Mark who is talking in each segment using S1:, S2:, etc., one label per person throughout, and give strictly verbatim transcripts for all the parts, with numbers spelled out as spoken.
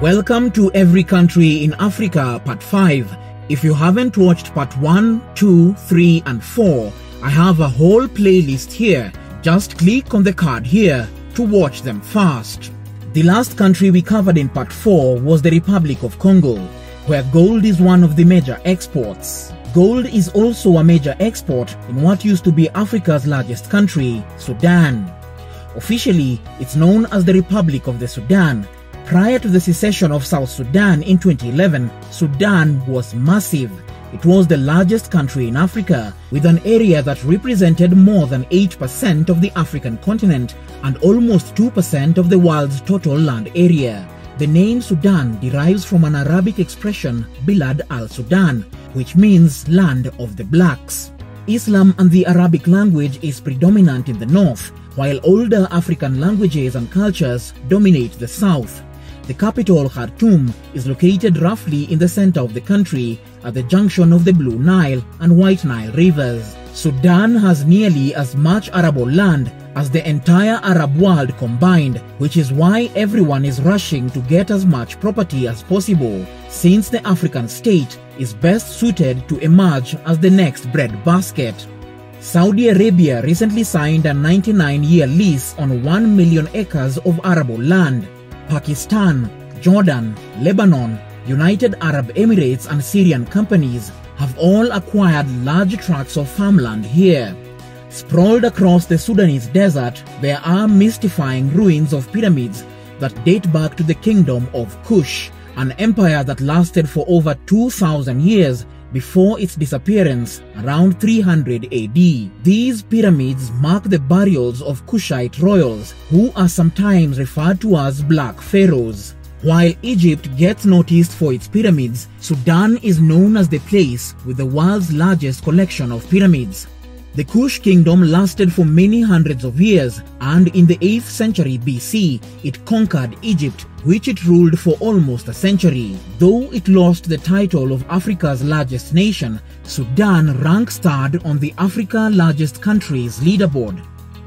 S1: Welcome to Every Country in Africa Part five. If you haven't watched Part one, two, three and four, I have a whole playlist here. Just click on the card here to watch them fast. The last country we covered in Part four was the Republic of Congo, where gold is one of the major exports. Gold is also a major export in what used to be Africa's largest country, Sudan. Officially, it's known as the Republic of the Sudan. Prior to the secession of South Sudan in twenty eleven, Sudan was massive. It was the largest country in Africa, with an area that represented more than eight percent of the African continent and almost two percent of the world's total land area. The name Sudan derives from an Arabic expression, Bilad al-Sudan, which means land of the blacks. Islam and the Arabic language is predominant in the north, while older African languages and cultures dominate the south. The capital, Khartoum, is located roughly in the center of the country at the junction of the Blue Nile and White Nile rivers. Sudan has nearly as much arable land as the entire Arab world combined, which is why everyone is rushing to get as much property as possible, since the African state is best suited to emerge as the next breadbasket. Saudi Arabia recently signed a ninety-nine year lease on one million acres of arable land. Pakistan, Jordan, Lebanon, United Arab Emirates and Syrian companies have all acquired large tracts of farmland here. Sprawled across the Sudanese desert, there are mystifying ruins of pyramids that date back to the kingdom of Kush, an empire that lasted for over two thousand years before its disappearance around three hundred A D. These pyramids mark the burials of Kushite royals, who are sometimes referred to as Black Pharaohs. While Egypt gets noticed for its pyramids, Sudan is known as the place with the world's largest collection of pyramids. The Kush kingdom lasted for many hundreds of years, and in the eighth century B C, it conquered Egypt, which it ruled for almost a century. Though it lost the title of Africa's largest nation, Sudan ranks third on the Africa largest countries leaderboard.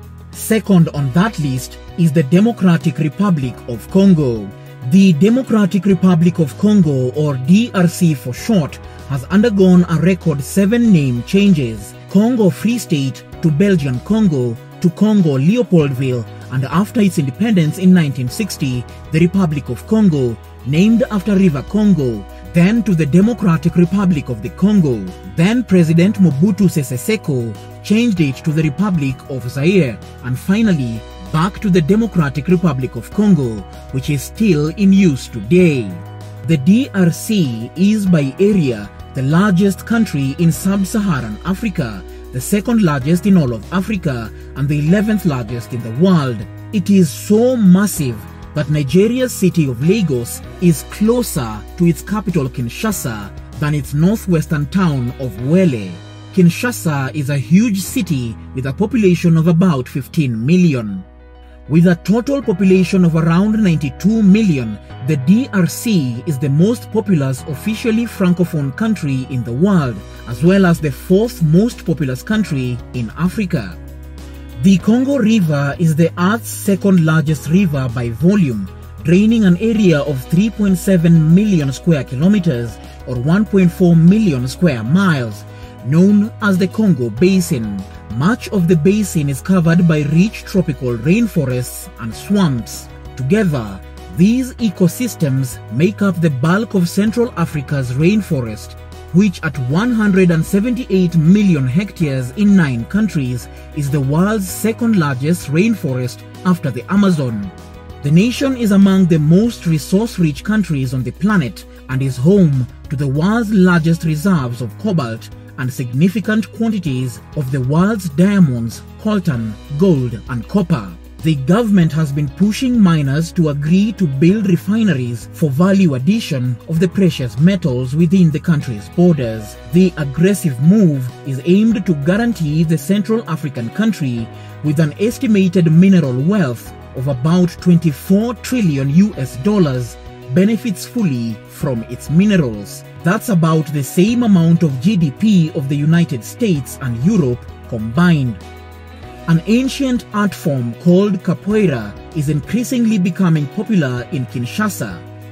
S1: Second on that list is the Democratic Republic of Congo. The Democratic Republic of Congo, or D R C for short, has undergone a record seven name changes. Congo Free State to Belgian Congo to Congo Leopoldville, and after its independence in nineteen sixty, the Republic of Congo, named after River Congo, then to the Democratic Republic of the Congo. Then President Mobutu Sese Seko changed it to the Republic of Zaire, and finally back to the Democratic Republic of Congo, which is still in use today. The D R C is by area the largest country in sub-Saharan Africa, the second largest in all of Africa, and the eleventh largest in the world. It is so massive that Nigeria's city of Lagos is closer to its capital Kinshasa than its northwestern town of Wele. Kinshasa is a huge city with a population of about fifteen million. With a total population of around ninety-two million, the D R C is the most populous officially francophone country in the world, as well as the fourth most populous country in Africa. The Congo River is the Earth's second largest river by volume, draining an area of three point seven million square kilometers or one point four million square miles, known as the Congo Basin. Much of the basin is covered by rich tropical rainforests and swamps. Together, these ecosystems make up the bulk of Central Africa's rainforest, which at one hundred seventy-eight million hectares in nine countries is the world's second largest rainforest after the Amazon. The nation is among the most resource-rich countries on the planet and is home to the world's largest reserves of cobalt and significant quantities of the world's diamonds, coltan, gold and copper. The government has been pushing miners to agree to build refineries for value addition of the precious metals within the country's borders. The aggressive move is aimed to guarantee the Central African country with an estimated mineral wealth of about twenty-four trillion U S dollars benefits fully from its minerals. That's about the same amount of G D P of the United States and Europe combined. An ancient art form called capoeira is increasingly becoming popular in Kinshasa.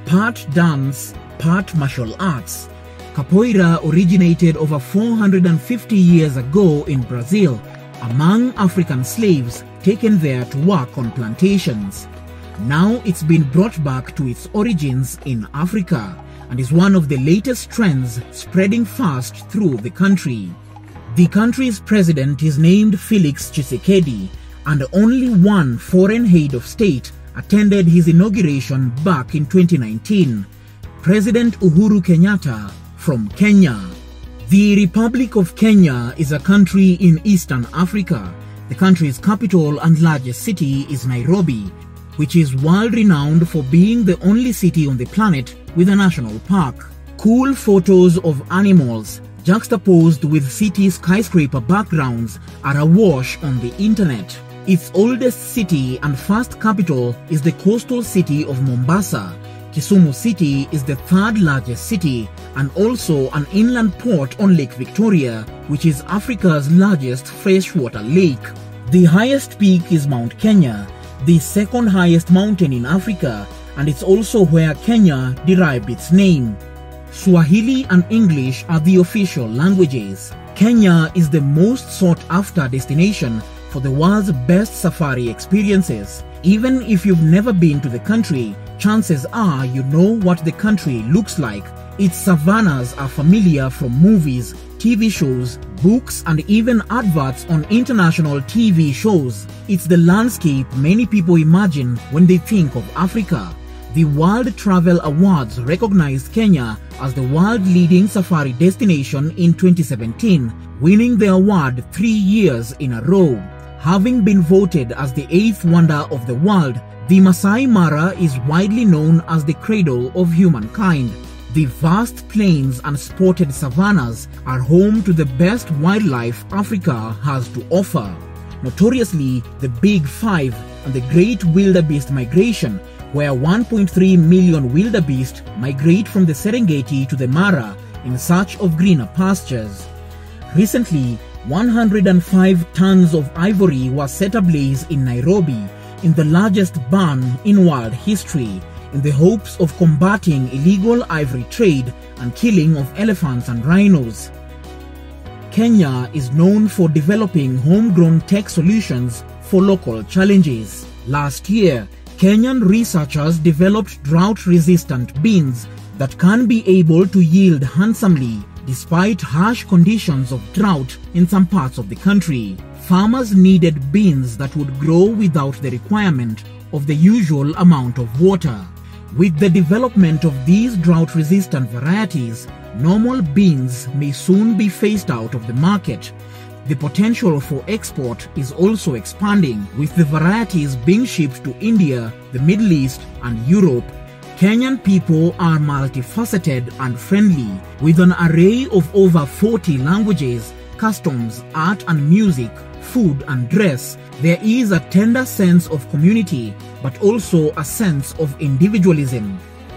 S1: part dance, part martial arts. Capoeira originated over four hundred fifty years ago in Brazil, among African slaves taken there to work on plantations. Now it's been brought back to its origins in Africa and is one of the latest trends spreading fast through the country. The country's president is named Felix Tshisekedi, and only one foreign head of state attended his inauguration back in twenty nineteen, President Uhuru Kenyatta from Kenya. The Republic of Kenya is a country in Eastern Africa. The country's capital and largest city is Nairobi, which is world-renowned for being the only city on the planet with a national park. Cool photos of animals juxtaposed with city skyscraper backgrounds are awash on the internet. Its oldest city and first capital is the coastal city of Mombasa. Kisumu City is the third largest city and also an inland port on Lake Victoria, which is Africa's largest freshwater lake. The highest peak is Mount Kenya, the second highest mountain in Africa, and it's also where Kenya derived its name. Swahili and English are the official languages. Kenya is the most sought-after destination for the world's best safari experiences. Even if you've never been to the country, chances are you know what the country looks like. Its savannas are familiar from movies, T V shows, books, and even adverts on international T V shows. It's the landscape many people imagine when they think of Africa. The World Travel Awards recognized Kenya as the world-leading safari destination in twenty seventeen, winning the award three years in a row. Having been voted as the eighth wonder of the world, the Masai Mara is widely known as the cradle of humankind. The vast plains and spotted savannas are home to the best wildlife Africa has to offer. Notoriously, the Big Five and the Great Wildebeest Migration, where one point three million wildebeest migrate from the Serengeti to the Mara in search of greener pastures. Recently, one hundred five tons of ivory was set ablaze in Nairobi, in the largest burn in world history, in the hopes of combating illegal ivory trade and killing of elephants and rhinos. Kenya is known for developing homegrown tech solutions for local challenges. Last year, Kenyan researchers developed drought-resistant beans that can be able to yield handsomely despite harsh conditions of drought in some parts of the country. Farmers needed beans that would grow without the requirement of the usual amount of water. With the development of these drought-resistant varieties, normal beans may soon be phased out of the market. The potential for export is also expanding, with the varieties being shipped to India, the Middle East, and Europe. Kenyan people are multifaceted and friendly, with an array of over forty languages, customs, art and music, food and dress. There is a tender sense of community, but also a sense of individualism.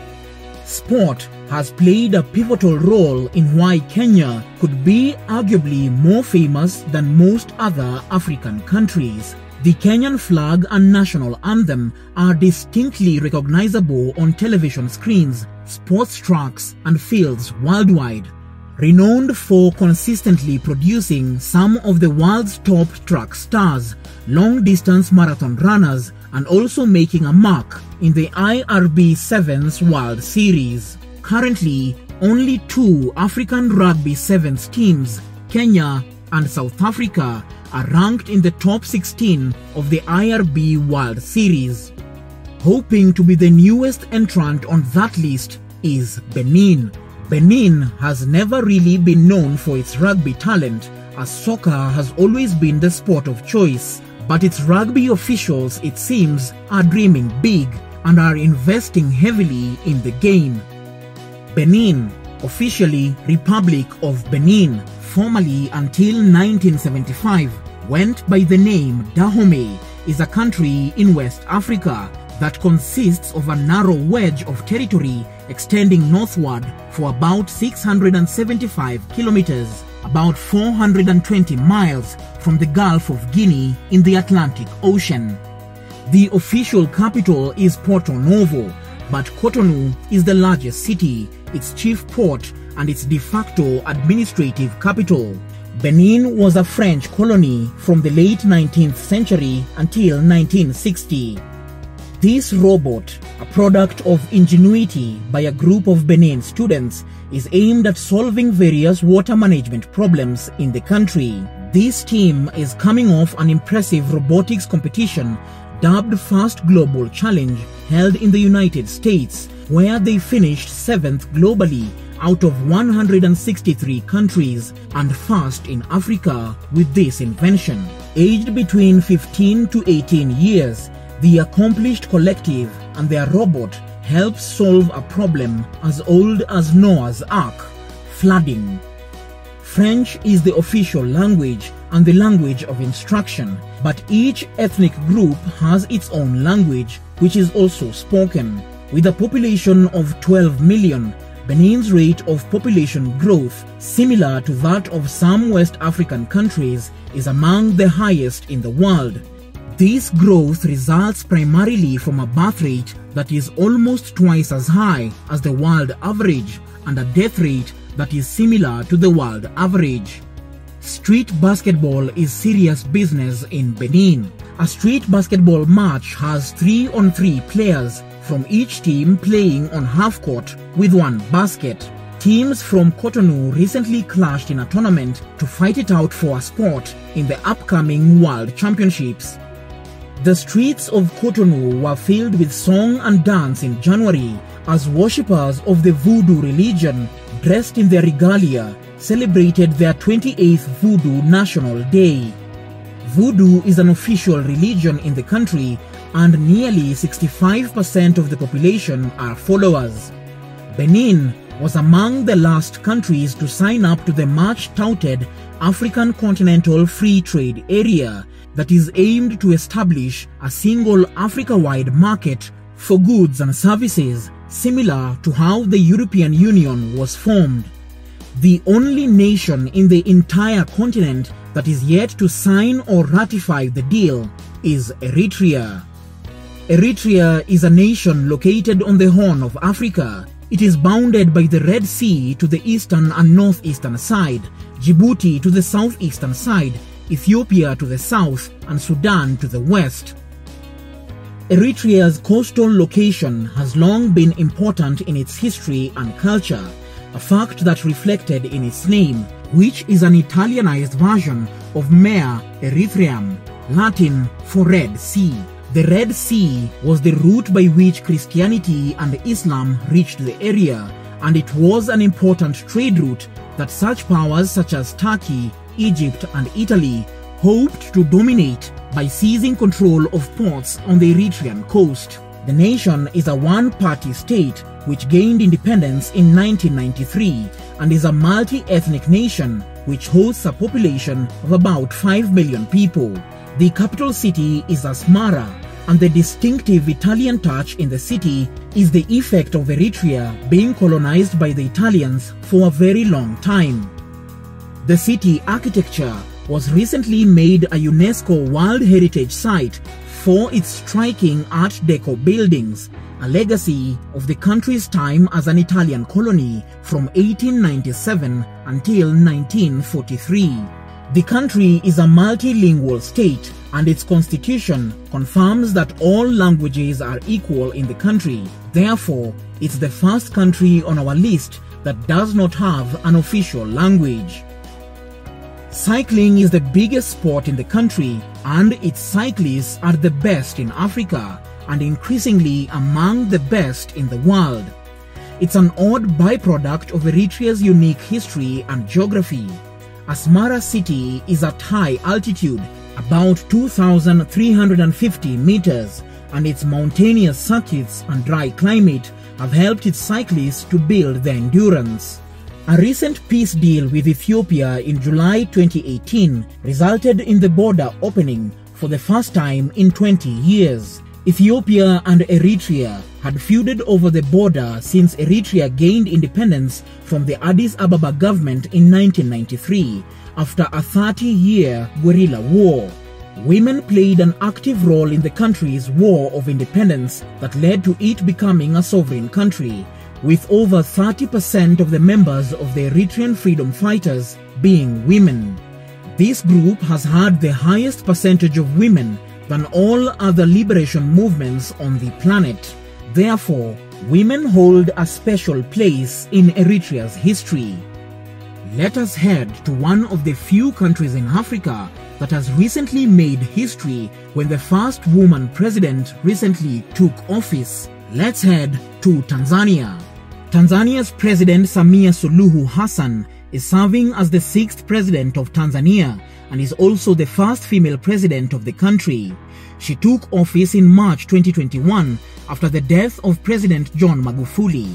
S1: Sport has played a pivotal role in why Kenya could be arguably more famous than most other African countries. The Kenyan flag and national anthem are distinctly recognizable on television screens, sports tracks, and fields worldwide. Renowned for consistently producing some of the world's top track stars, long-distance marathon runners, and also making a mark in the I R B Sevens World Series. Currently, only two African Rugby Sevens teams, Kenya and South Africa, are ranked in the top sixteen of the I R B World Series. Hoping to be the newest entrant on that list is Benin. Benin has never really been known for its rugby talent, as soccer has always been the sport of choice, but its rugby officials, it seems, are dreaming big and are investing heavily in the game. Benin, officially Republic of Benin, formerly until nineteen seventy-five, went by the name Dahomey, is a country in West Africa that consists of a narrow wedge of territory extending northward for about six hundred seventy-five kilometers, about four hundred twenty miles from the Gulf of Guinea in the Atlantic Ocean. The official capital is Porto Novo, but Cotonou is the largest city, its chief port, and its de facto administrative capital. Benin was a French colony from the late nineteenth century until nineteen sixty. This robot, a product of ingenuity by a group of Benin students, is aimed at solving various water management problems in the country. This team is coming off an impressive robotics competition dubbed Fast Global Challenge, held in the United States, where they finished seventh globally out of one hundred sixty-three countries, and first in Africa with this invention. Aged between fifteen to eighteen years, the accomplished collective and their robot helps solve a problem as old as Noah's Ark: flooding. French is the official language and the language of instruction, but each ethnic group has its own language, which is also spoken. With a population of twelve million, Benin's rate of population growth, similar to that of some West African countries, is among the highest in the world. This growth results primarily from a birth rate that is almost twice as high as the world average and a death rate that is similar to the world average. Street basketball is serious business in Benin. A street basketball match has three on three players from each team playing on half court with one basket. Teams from Cotonou recently clashed in a tournament to fight it out for a spot in the upcoming World Championships. The streets of Cotonou were filled with song and dance in January as worshippers of the Voodoo religion, dressed in their regalia, celebrated their twenty-eighth Voodoo National Day. Voodoo is an official religion in the country, and nearly sixty-five percent of the population are followers. Benin was among the last countries to sign up to the much-touted African Continental Free Trade Area that is aimed to establish a single Africa-wide market for goods and services, similar to how the European Union was formed. The only nation in the entire continent that is yet to sign or ratify the deal is Eritrea. Eritrea is a nation located on the Horn of Africa. It is bounded by the Red Sea to the eastern and northeastern side, Djibouti to the southeastern side, Ethiopia to the south, and Sudan to the west. Eritrea's coastal location has long been important in its history and culture, a fact that reflected in its name, which is an Italianized version of Mare Erythraeum, Latin for Red Sea. The Red Sea was the route by which Christianity and Islam reached the area, and it was an important trade route that such powers such as Turkey, Egypt, and Italy hoped to dominate by seizing control of ports on the Eritrean coast. The nation is a one-party state which gained independence in nineteen ninety-three and is a multi-ethnic nation which hosts a population of about five million people. The capital city is Asmara, and the distinctive Italian touch in the city is the effect of Eritrea being colonized by the Italians for a very long time. The city architecture was recently made a UNESCO World Heritage Site for its striking Art Deco buildings, a legacy of the country's time as an Italian colony from eighteen ninety-seven until nineteen forty-three. The country is a multilingual state, and its constitution confirms that all languages are equal in the country. Therefore, it's the first country on our list that does not have an official language. Cycling is the biggest sport in the country, and its cyclists are the best in Africa and increasingly among the best in the world. It's an odd byproduct of Eritrea's unique history and geography. Asmara city is at high altitude, about two thousand three hundred fifty meters, and its mountainous circuits and dry climate have helped its cyclists to build their endurance. A recent peace deal with Ethiopia in July twenty eighteen resulted in the border opening for the first time in twenty years. Ethiopia and Eritrea had feuded over the border since Eritrea gained independence from the Addis Ababa government in nineteen ninety-three after a thirty-year guerrilla war. Women played an active role in the country's war of independence that led to it becoming a sovereign country, with over thirty percent of the members of the Eritrean freedom fighters being women. This group has had the highest percentage of women than all other liberation movements on the planet. Therefore, women hold a special place in Eritrea's history. Let us head to one of the few countries in Africa that has recently made history when the first woman president recently took office. Let's head to Tanzania. Tanzania's President Samia Suluhu Hassan is serving as the sixth president of Tanzania and is also the first female president of the country. She took office in March twenty twenty-one after the death of President John Magufuli.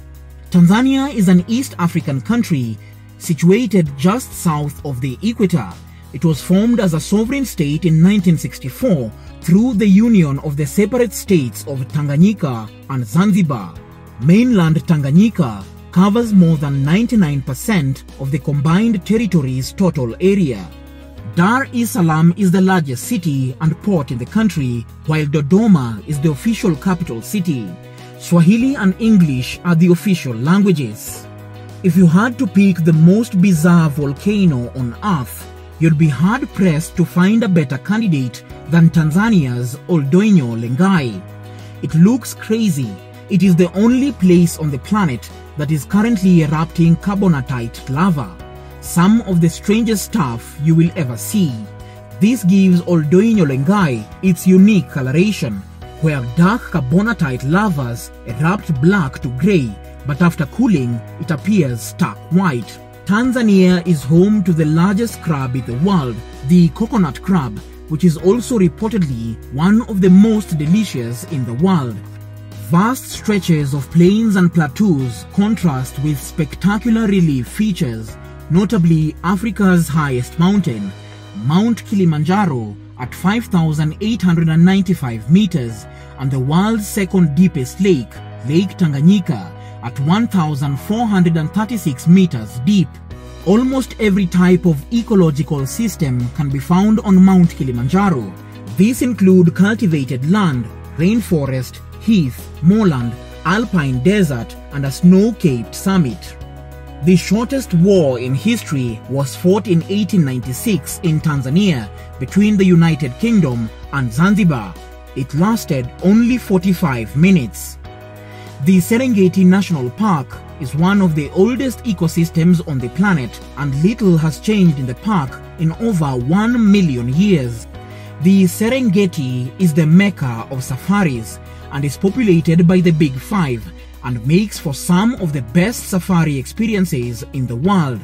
S1: Tanzania is an East African country situated just south of the equator. It was formed as a sovereign state in nineteen sixty-four through the union of the separate states of Tanganyika and Zanzibar. Mainland Tanganyika covers more than ninety-nine percent of the combined territory's total area. Dar es Salaam is the largest city and port in the country, while Dodoma is the official capital city. Swahili and English are the official languages. If you had to pick the most bizarre volcano on Earth, you'd be hard-pressed to find a better candidate than Tanzania's Oldoinyo Lengai. It looks crazy. It is the only place on the planet that is currently erupting carbonatite lava, some of the strangest stuff you will ever see. This gives Oldoinyo Lengai its unique coloration, where dark carbonatite lavas erupt black to grey, but after cooling, it appears stark white. Tanzania is home to the largest crab in the world, the coconut crab, which is also reportedly one of the most delicious in the world. Vast stretches of plains and plateaus contrast with spectacular relief features, notably Africa's highest mountain, Mount Kilimanjaro at five thousand eight hundred ninety-five meters, and the world's second deepest lake, Lake Tanganyika, at one thousand four hundred thirty-six meters deep. Almost every type of ecological system can be found on Mount Kilimanjaro. These include cultivated land, rainforest, heath, moorland, alpine desert, and a snow-capped summit. The shortest war in history was fought in eighteen ninety-six in Tanzania between the United Kingdom and Zanzibar. It lasted only forty-five minutes. The Serengeti National Park is one of the oldest ecosystems on the planet, and little has changed in the park in over one million years. The Serengeti is the mecca of safaris and is populated by the Big Five and makes for some of the best safari experiences in the world.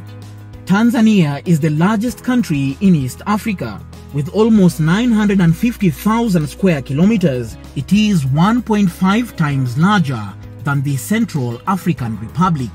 S1: Tanzania is the largest country in East Africa. With almost nine hundred fifty thousand square kilometers, it is one point five times larger than the Central African Republic.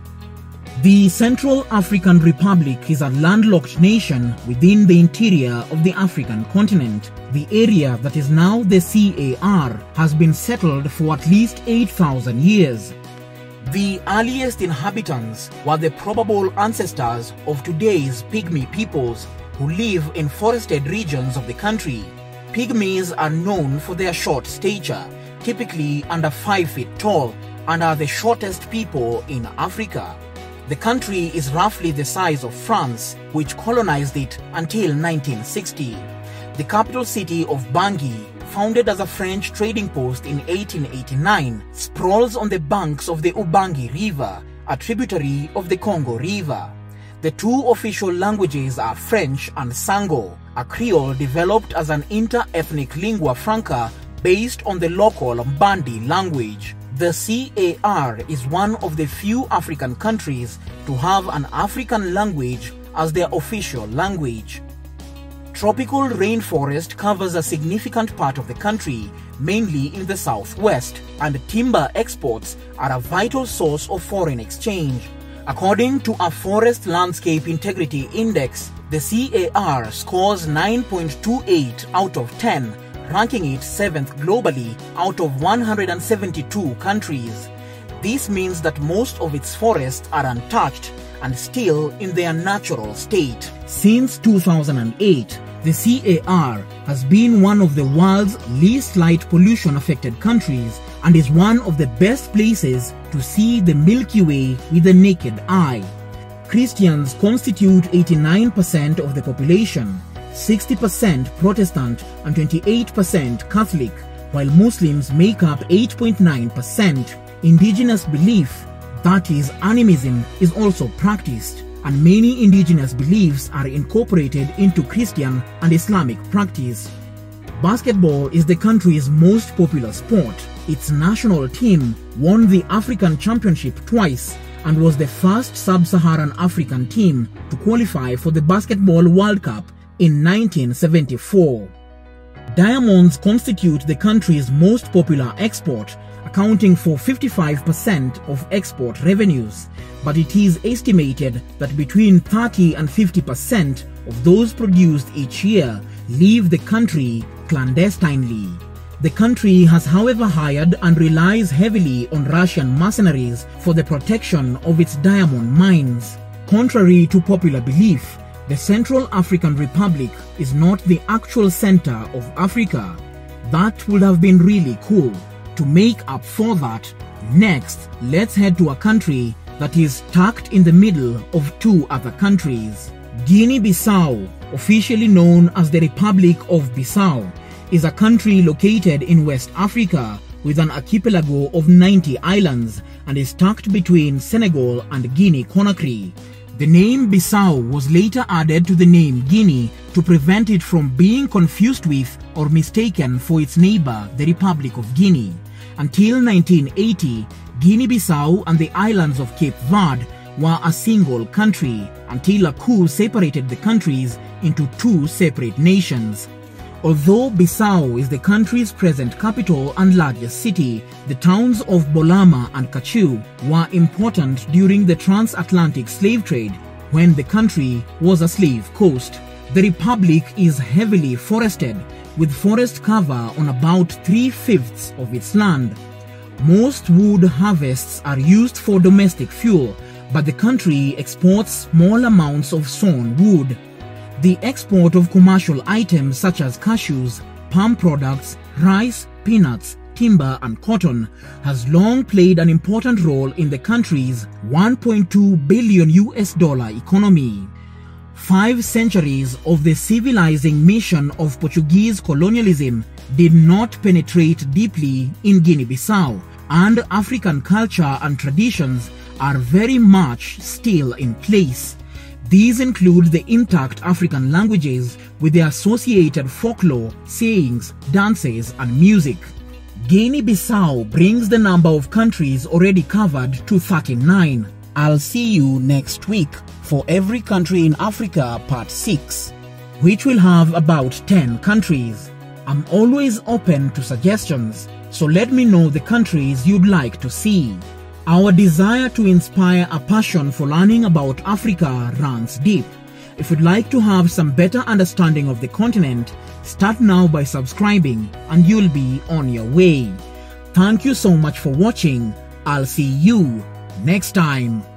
S1: The Central African Republic is a landlocked nation within the interior of the African continent. The area that is now the C A R has been settled for at least eight thousand years. The earliest inhabitants were the probable ancestors of today's Pygmy peoples who live in forested regions of the country. Pygmies are known for their short stature, typically under five feet tall, and are the shortest people in Africa. The country is roughly the size of France, which colonized it until nineteen sixty. The capital city of Bangui, founded as a French trading post in eighteen eighty-nine, sprawls on the banks of the Ubangi River, a tributary of the Congo River. The two official languages are French and Sango, a Creole developed as an inter-ethnic lingua franca based on the local Mbandi language. The C A R is one of the few African countries to have an African language as their official language. Tropical rainforest covers a significant part of the country, mainly in the southwest, and timber exports are a vital source of foreign exchange. According to a Forest Landscape Integrity Index, the C A R scores nine point two eight out of ten, ranking it seventh globally out of one hundred seventy-two countries. This means that most of its forests are untouched and still in their natural state. Since two thousand eight, The C A R has been one of the world's least light pollution affected countries and is one of the best places to see the Milky Way with the naked eye. Christians constitute eighty-nine percent of the population, sixty percent Protestant and twenty-eight percent Catholic, while Muslims make up eight point nine percent. Indigenous belief, that is animism, is also practiced, and many indigenous beliefs are incorporated into Christian and Islamic practice. Basketball is the country's most popular sport. Its national team won the African Championship twice and was the first sub-Saharan African team to qualify for the Basketball World Cup in nineteen seventy-four. Diamonds constitute the country's most popular export, accounting for fifty-five percent of export revenues, but it is estimated that between thirty and fifty percent of those produced each year leave the country clandestinely. The country has however hired and relies heavily on Russian mercenaries for the protection of its diamond mines. Contrary to popular belief, the Central African Republic is not the actual center of Africa. That would have been really cool. To make up for that, next, let's head to a country that is tucked in the middle of two other countries. Guinea-Bissau, officially known as the Republic of Bissau, is a country located in West Africa with an archipelago of ninety islands and is tucked between Senegal and Guinea-Conakry. The name Bissau was later added to the name Guinea to prevent it from being confused with or mistaken for its neighbor, the Republic of Guinea. Until nineteen eighty, Guinea-Bissau and the islands of Cape Verde were a single country until a coup separated the countries into two separate nations. Although Bissau is the country's present capital and largest city, the towns of Bolama and Kachu were important during the transatlantic slave trade when the country was a slave coast. The republic is heavily forested, with forest cover on about three-fifths of its land. Most wood harvests are used for domestic fuel, but the country exports small amounts of sawn wood. The export of commercial items such as cashews, palm products, rice, peanuts, timber and cotton has long played an important role in the country's one point two billion U S dollar economy. Five centuries of the civilizing mission of Portuguese colonialism did not penetrate deeply in Guinea-Bissau, and African culture and traditions are very much still in place. These include the intact African languages with their associated folklore, sayings, dances and music. Guinea-Bissau brings the number of countries already covered to thirty-nine. I'll see you next week for Every Country in Africa Part six, which will have about ten countries. I'm always open to suggestions, so let me know the countries you'd like to see. Our desire to inspire a passion for learning about Africa runs deep. If you'd like to have some better understanding of the continent, start now by subscribing and you'll be on your way. Thank you so much for watching. I'll see you next time.